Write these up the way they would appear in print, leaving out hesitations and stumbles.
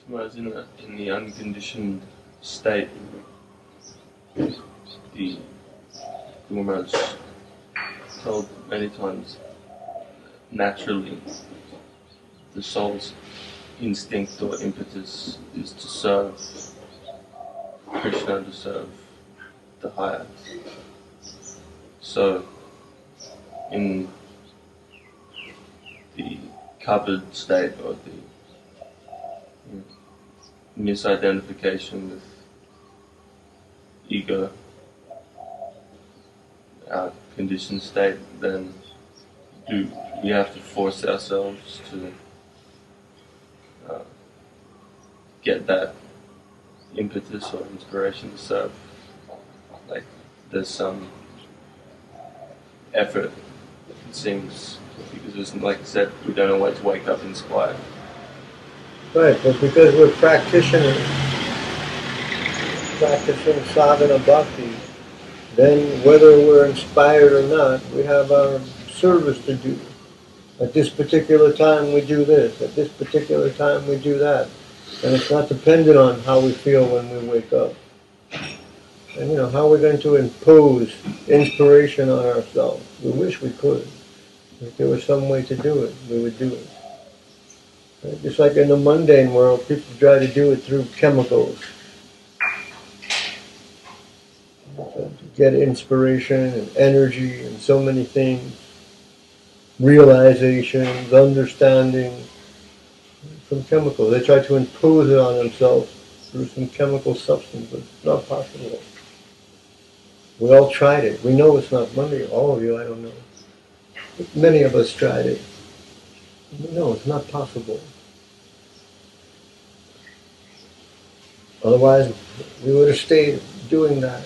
Whereas in the unconditioned state, the Guru Maharaj told many times, naturally, the soul's instinct or impetus is to serve Krishna, to serve the higher. So, in the covered state or the misidentification with ego, our conditioned state, then we have to force ourselves to get that impetus or inspiration to serve. Like there's some effort, it seems, because it's, like I said, we don't always wake up inspired. Right, but because we're practicing sadhana bhakti, then whether we're inspired or not, we have our service to do. At this particular time we do this, at this particular time we do that. And it's not dependent on how we feel when we wake up. And how are we going to impose inspiration on ourselves? We wish we could. If there was some way to do it, we would do it. Right? Just like in the mundane world, people try to do it through chemicals. To get inspiration and energy and so many things. Realizations, understanding from chemicals. They try to impose it on themselves through some chemical substance, but it's not possible. We all tried it. We know it's not Monday. All of you, I don't know. But many of us tried it. No, it's not possible. Otherwise, we would have stayed doing that.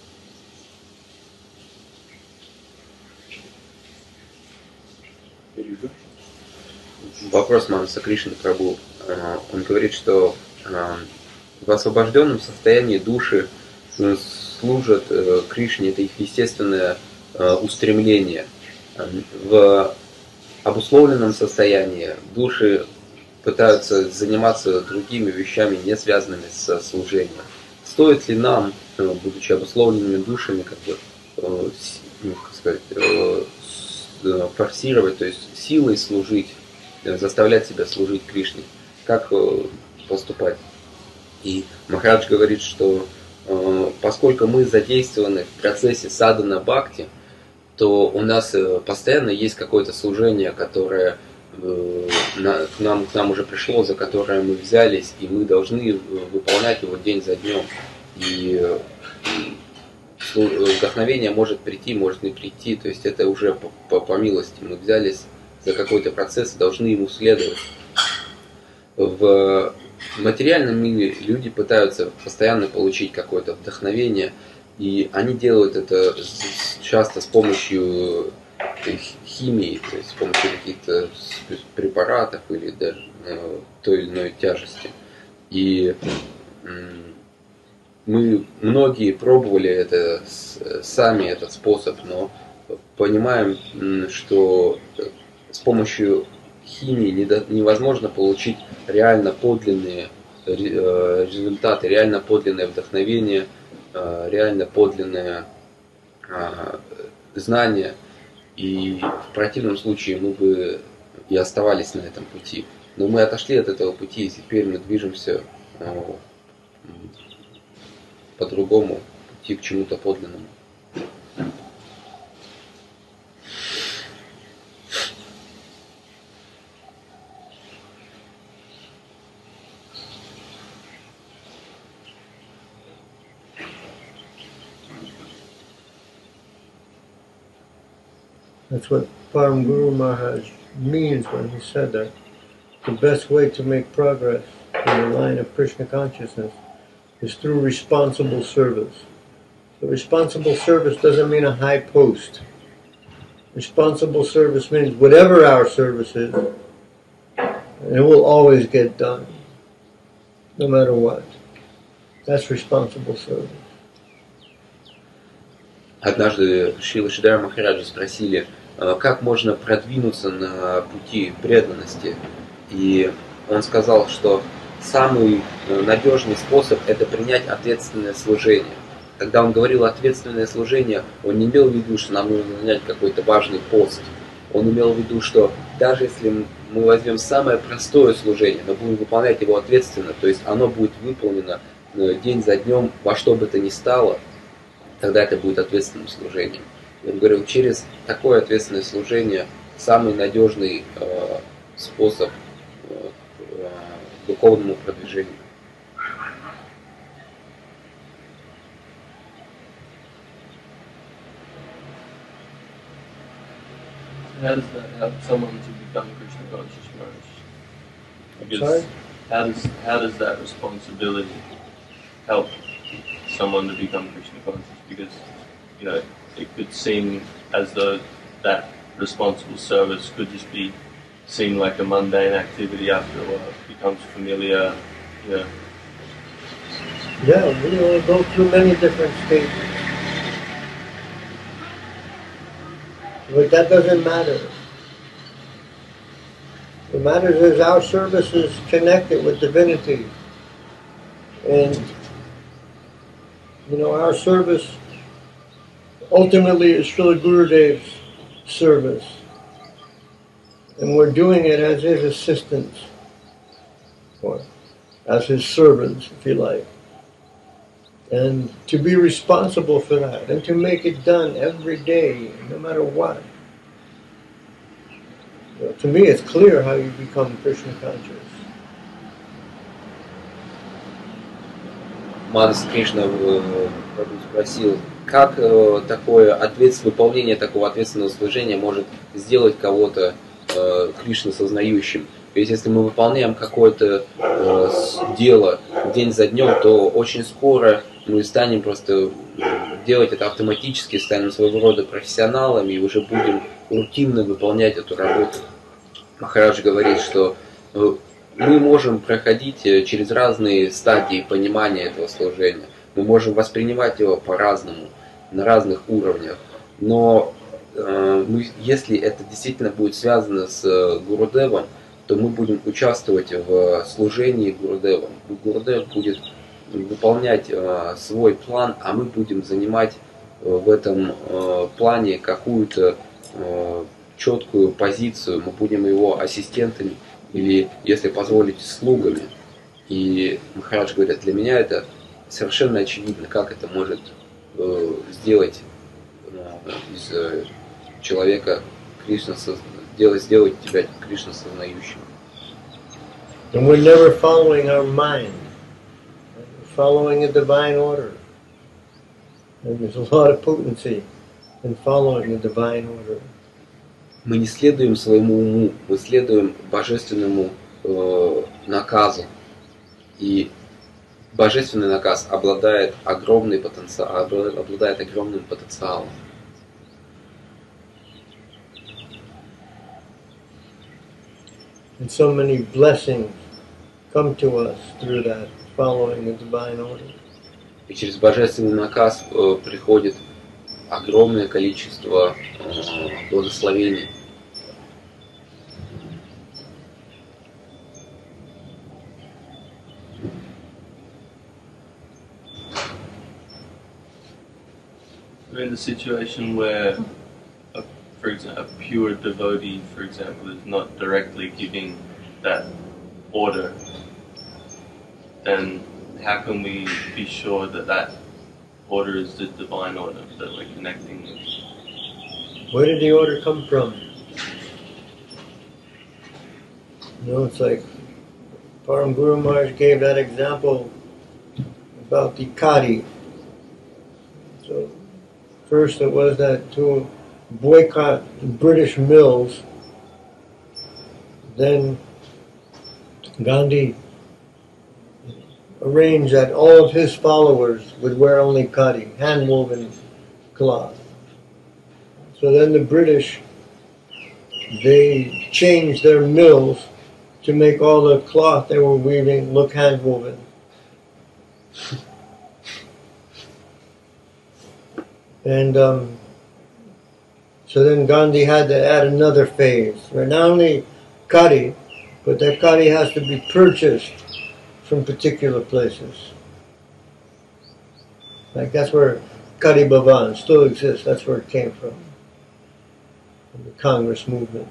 Вопрос Манаса Кришны Прабху. Он говорит, что в освобожденном состоянии души служат Кришне, это их естественное устремление. В обусловленном состоянии души пытаются заниматься другими вещами, не связанными с служением. Стоит ли нам, будучи обусловленными душами, форсировать, то есть силой служить, заставлять себя служить Кришне? Как поступать? И Махарадж говорит, что поскольку мы задействованы в процессе садхана бхакти, то у нас постоянно есть какое-то служение, которое к нам уже пришло, за которое мы взялись, и мы должны выполнять его день за днем. И вдохновение может прийти, может не прийти, то есть это уже по милости. Мы взялись за какой-то процесс и должны ему следовать. В материальном мире люди пытаются постоянно получить какое-то вдохновение, и они делают это часто с помощью химии, то есть с помощью каких-то препаратов или даже той или иной тяжести. И мы многие пробовали это сами, этот способ, но понимаем, что с помощью химии невозможно получить реально подлинные результаты, реально подлинное вдохновение, реально подлинное знание. И в противном случае мы бы и оставались на этом пути. Но мы отошли от этого пути, и теперь мы движемся по другому пути к чему-то подлинному. That's what Param Guru Maharaj means when he said that the best way to make progress in the line of Krishna consciousness is through responsible service. So responsible service doesn't mean a high post. Responsible service means whatever our service is, it will always get done, no matter what. That's responsible service. Однажды Шрила Шридхара Махараджа спросили, как можно продвинуться на пути преданности. И он сказал, что самый надежный способ это принять ответственное служение. Когда он говорил ответственное служение, он не имел в виду, что нам нужно занять какой-то важный пост. Он имел в виду, что даже если мы возьмем самое простое служение, но будем выполнять его ответственно, то есть оно будет выполнено день за днем во что бы то ни стало, тогда это будет ответственным служением. Он говорил, через такое ответственное служение самый надежный способ к духовному продвижению. How does that help someone to become Krishna conscious, Maharaj? Sorry? How does that responsibility help someone to become Krishna conscious? Because it could seem as though that responsible service could just be seen like a mundane activity after a while. It becomes familiar. Yeah, we go through many different stages. But that doesn't matter. What matters is our service is connected with divinity. And, our service ultimately is Srila Gurudev's service. And we're doing it as his assistants, or as his servants, if you like. And to be responsible for that, and to make it done every day, no matter what. To me, it's clear how you become Krishna conscious. Манас Кришна спросил, как выполнение такого ответственного служения может сделать кого-то Кришна сознающим. Ведь если мы выполняем какое-то дело день за днем, то очень скоро мы станем просто делать это автоматически, станем своего рода профессионалами и уже будем рутинно выполнять эту работу. Махарадж говорит, что мы можем проходить через разные стадии понимания этого служения. Мы можем воспринимать его по-разному, на разных уровнях. Но если это действительно будет связано с Гурудевом, то мы будем участвовать в служении Гурудевом. Гурудев будет выполнять свой план, а мы будем занимать в этом плане какую-то четкую позицию. Мы будем его ассистентами или, если позволите, слугами. И Махарадж говорит, для меня это совершенно очевидно, как это может сделать из человека Кришна, сделать тебя Кришна сознающим. And we're never following our mind. We're following a divine order. And there's a lot of potency in following a divine order. Мы не следуем своему уму, мы следуем божественному наказу. И божественный наказ обладает огромным потенциалом. And so many blessings come to us through that, following the divine order. И через божественный наказ приходит огромное количество благословений. We're in the situation where, for example, a pure devotee, for example, is not directly giving that order, then how can we be sure that that order is the divine order that we're connecting with? Where did the order come from? It's like Param Guru Maharaj gave that example about the Kadi. So first it was that to boycott British mills. Then Gandhi arranged that all of his followers would wear only khadi, hand-woven cloth. So then the British, they changed their mills to make all the cloth they were weaving look hand-woven. And so then Gandhi had to add another phase, where not only khadi, but that khadi has to be purchased from particular places. Like that's where Kari Bhavan still exists. That's where it came from the Congress movement.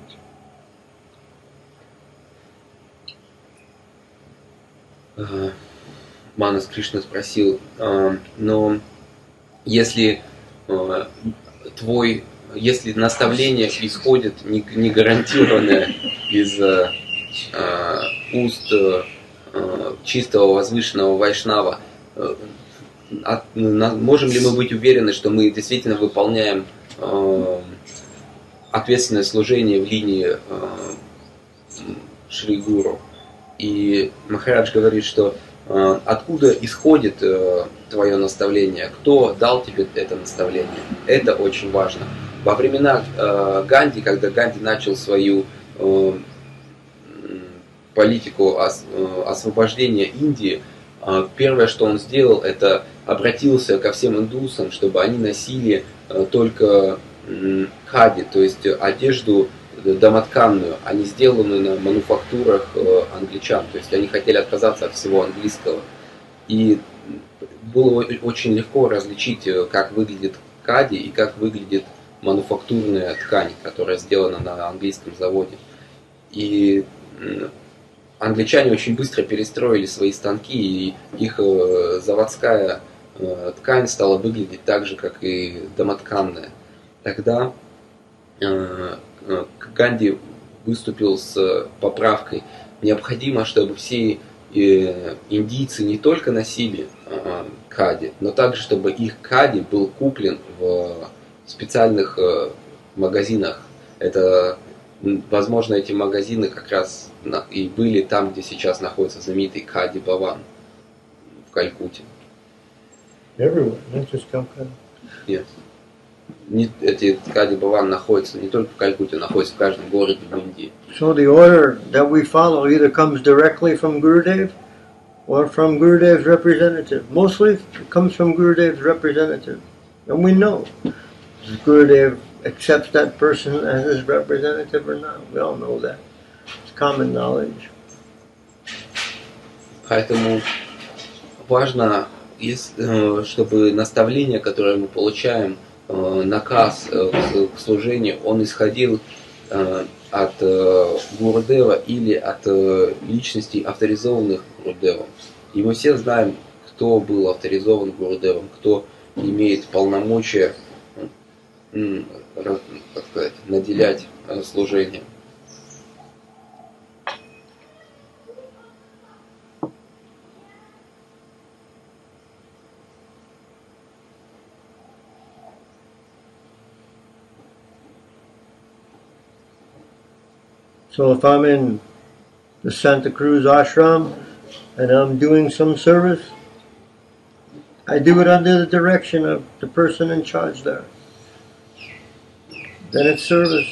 Манас Кришна спросил, но если если наставление исходит не гарантированное из уст чистого возвышенного вайшнава, можем ли мы быть уверены, что мы действительно выполняем ответственное служение в линии Шри Гуру? И Махарадж говорит, что откуда исходит твое наставление, кто дал тебе это наставление, это очень важно. Во времена Ганди, когда Ганди начал свою политику освобождения Индии, первое, что он сделал, это обратился ко всем индусам, чтобы они носили только хади, то есть одежду домотканную, а не сделанную на мануфактурах англичан. То есть они хотели отказаться от всего английского. И было очень легко различить, как выглядит хади и как выглядит мануфактурная ткань, которая сделана на английском заводе. И англичане очень быстро перестроили свои станки, и их заводская ткань стала выглядеть так же, как и домотканная. Тогда Ганди выступил с поправкой: необходимо, чтобы все индийцы не только носили кади, но также, чтобы их кади был куплен в специальных магазинах. Это, возможно, эти магазины как раз и были там, где сейчас находится знаменитый Кади Баван в Калькутте. Everywhere, not just Calcutta. Yes. Эти Кади Баван находятся не только в Калькутте, находятся в каждом городе в Индии. So the order that we follow either comes directly from Gurudev or from Gurudev's representative. Mostly it comes from Gurudev's representative. And we know if Gurudev accepts that person as his representative or not. We all know that. It's common knowledge. Поэтому важно, чтобы наставление, которое мы получаем, наказ к служению, он исходил от Гурудева или от личностей, авторизованных Гурудевом. И мы все знаем, кто был авторизован Гурудевом, кто имеет полномочия, как сказать, наделять служением. So if I'm in the Santa Cruz ashram and I'm doing some service, I do it under the direction of the person in charge there. Then it's service.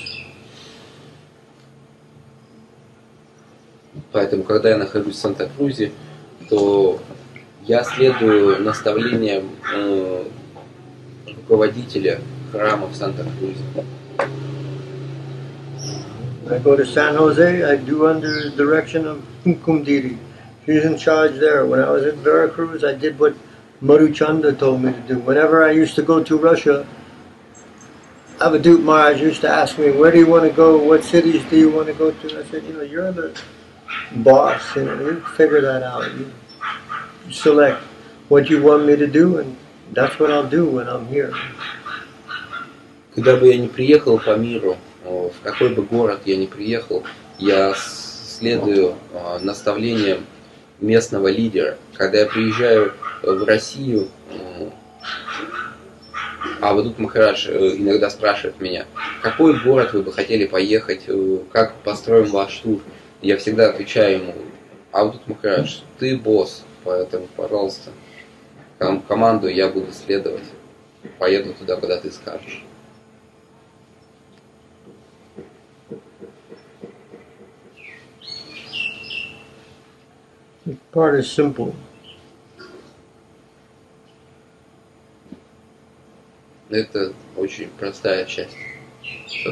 Поэтому, когда я нахожусь в Санта-Крузе, то я следую наставлениям руководителя храма в Санта-Крузе. When I go to San Jose, I do under the direction of Kumkumdiri. She's in charge there. When I was in Veracruz, I did what Madhuchanda told me to do. Whenever I used to go to Russia, Avadut Maharaj used to ask me, where do you want to go? What cities do you want to go to? I said, you're the boss. You figure that out. You select what you want me to do, and that's what I'll do when I'm here. Куда бы я ни приехал по миру, в какой бы город я ни приехал, я следую наставлениям местного лидера. Когда я приезжаю в Россию, а вот тут Махарадж иногда спрашивает меня, в какой город вы бы хотели поехать, как построим ваш тур. Я всегда отвечаю ему, а вот тут Махарадж, ты босс, поэтому, пожалуйста, команду я буду следовать, поеду туда, куда ты скажешь. The part is simple. Это очень простая часть. So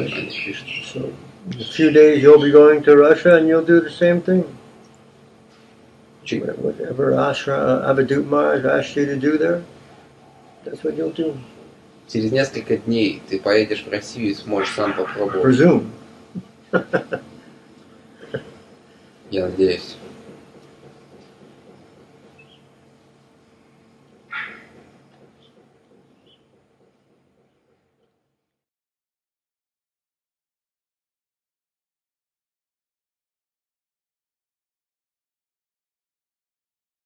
in a few days you'll be going to Russia and you'll do the same thing. Whatever ashram Avadut Maharaj asked you to do there, that's what you'll do. Через несколько дней ты поедешь в Россию и сможешь сам попробовать. Presume. Я надеюсь.